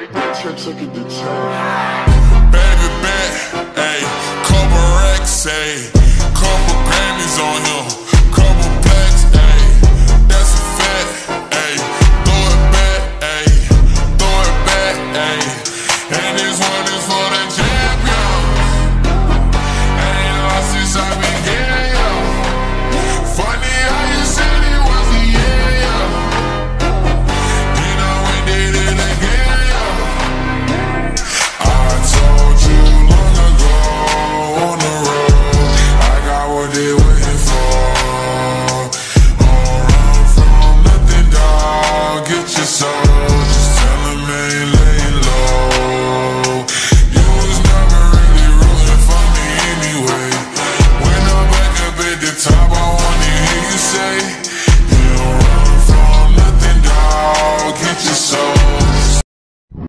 Baby bet, ayy, couple racks, ayy, couple Grammys on him, couple plaques, ayy, that's a fact, ayy, throw it back, ayy, and this one